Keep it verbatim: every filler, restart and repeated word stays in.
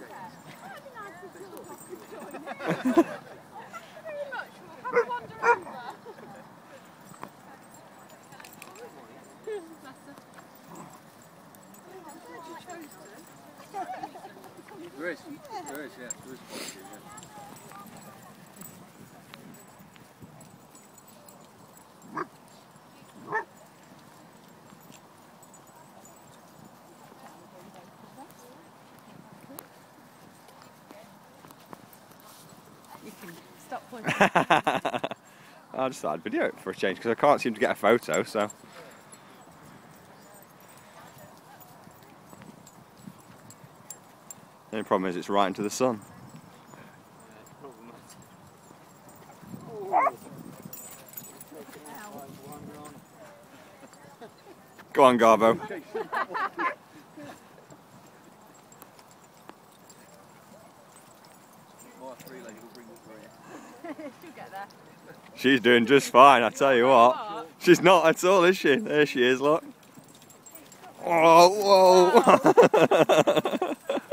There is, there is, yeah, there is quite a few, yeah. You can stop pointing. I just thought I'd video it for a change because I can't seem to get a photo, so. The only problem is it's right into the sun. Go on, Garbo. She's doing just fine, I tell you what. She's not at all, is she? There she is, look. Oh, whoa!